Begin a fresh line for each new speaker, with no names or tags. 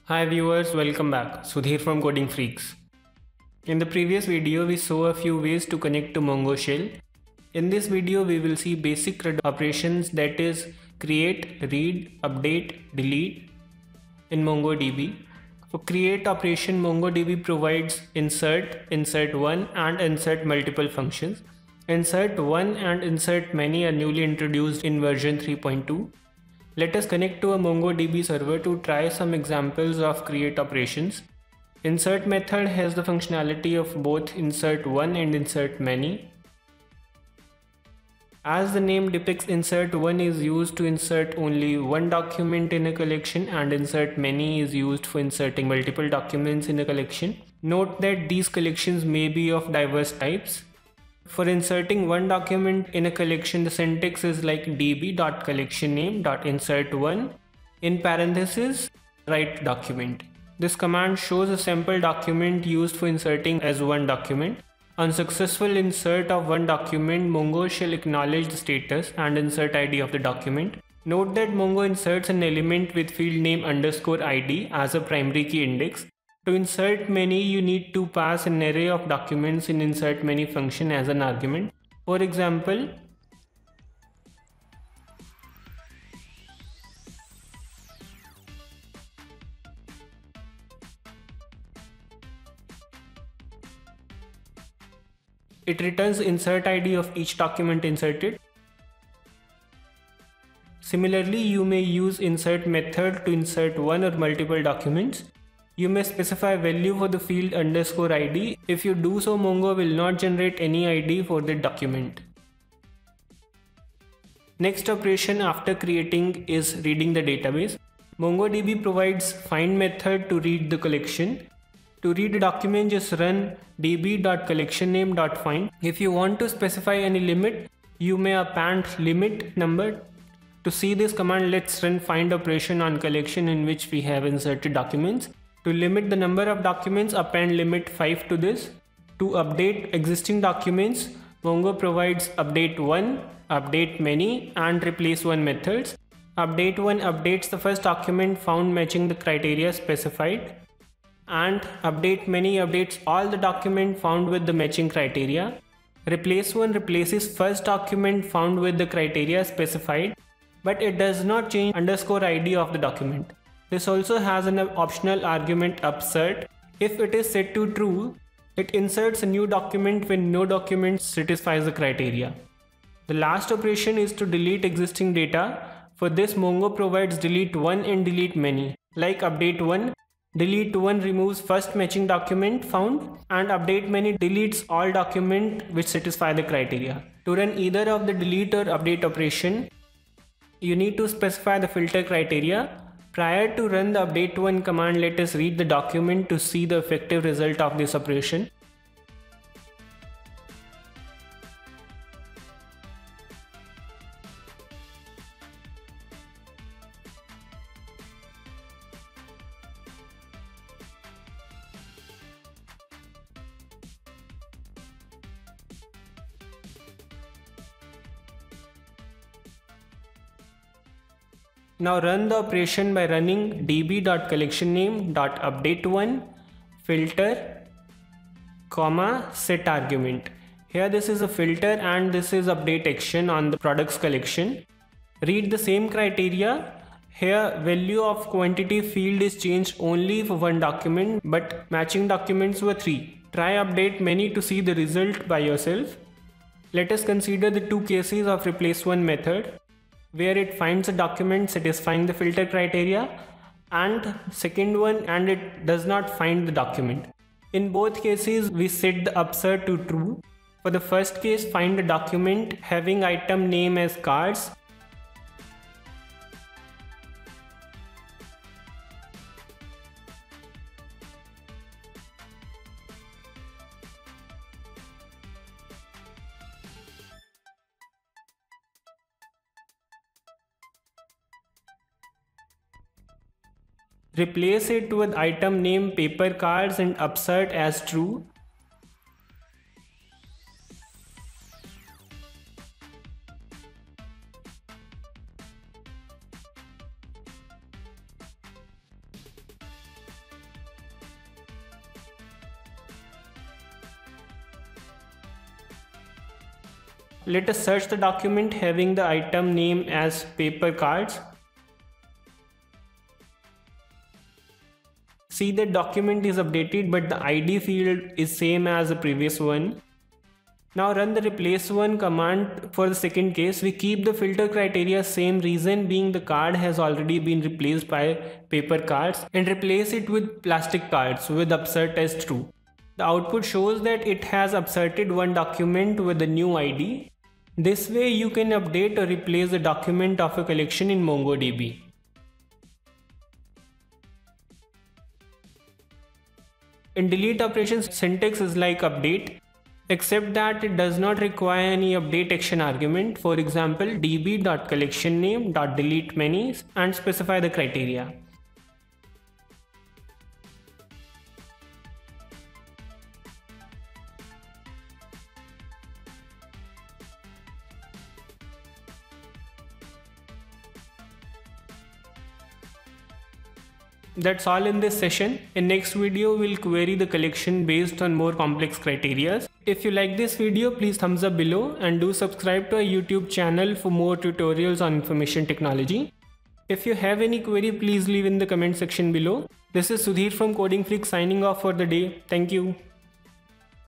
Hi viewers, welcome back. Sudhir from Coding Freaks. In the previous video, we saw a few ways to connect to Mongo shell. In this video, we will see basic CRUD operations, that is create, read, update, delete in MongoDB. For create operation, MongoDB provides insert1 and insert multiple functions. Insert1 and insert many are newly introduced in version 3.2. Let us connect to a MongoDB server to try some examples of create operations. Insert method has the functionality of both insert1 and insert many. As the name depicts, insert1 is used to insert only one document in a collection and insert many is used for inserting multiple documents in a collection. Note that these collections may be of diverse types. For inserting one document in a collection, the syntax is like db.collectionname.insert1 in parentheses write document. This command shows a sample document used for inserting as one document. On successful insert of one document, Mongo shall acknowledge the status and insert ID of the document. Note that Mongo inserts an element with field name _ID as a primary key index. To insert many, you need to pass an array of documents in insert many function as an argument. For example, it returns insert ID of each document inserted. Similarly, you may use insert method to insert one or multiple documents. You may specify value for the field _ID. If you do so, Mongo will not generate any ID for the document. Next operation after creating is reading the database. MongoDB provides find method to read the collection. To read a document, just run db.collectionname.find. If you want to specify any limit, you may append limit number. To see this command, let's run find operation on collection in which we have inserted documents. To limit the number of documents, append limit 5 to this. To update existing documents, Mongo provides update1, update many and replace one methods. Update1 updates the first document found matching the criteria specified, and update many updates all the document found with the matching criteria. Replace one replaces first document found with the criteria specified, but it does not change _ID of the document. This also has an optional argument upsert. If it is set to true, it inserts a new document when no document satisfies the criteria. The last operation is to delete existing data. For this, Mongo provides delete one and delete many. Like update one, delete one removes first matching document found, and update many deletes all document which satisfy the criteria. To run either of the delete or update operation, you need to specify the filter criteria. Prior to run the update1 command, let us read the document to see the effective result of this operation. Now run the operation by running db.collectionname.update1 filter, set argument. Here this is a filter and this is update action on the products collection. Read the same criteria. Here value of quantity field is changed only for one document, but matching documents were 3. Try update many to see the result by yourself. Let us consider the two cases of replace one method, where it finds a document satisfying the filter criteria, and second one and it does not find the document. In both cases, we set the upsert to true. For the first case, find a document having item name as cards. Replace it with item name paper cards and upsert as true. Let us search the document having the item name as paper cards. See that document is updated, but the ID field is same as the previous one. Now run the replace one command for the second case. We keep the filter criteria same, reason being the card has already been replaced by paper cards, and replace it with plastic cards with upsert as true. The output shows that it has upserted one document with a new ID. This way you can update or replace the document of a collection in MongoDB. In delete operations, syntax is like update, except that it does not require any update action argument. For example, db.collectionName.delete many and specify the criteria. That's all in this session. In next video, we'll query the collection based on more complex criteria. If you like this video, please thumbs up below and do subscribe to our YouTube channel for more tutorials on information technology. If you have any query, please leave in the comment section below. This is Sudhir from Coding Freak signing off for the day. Thank you.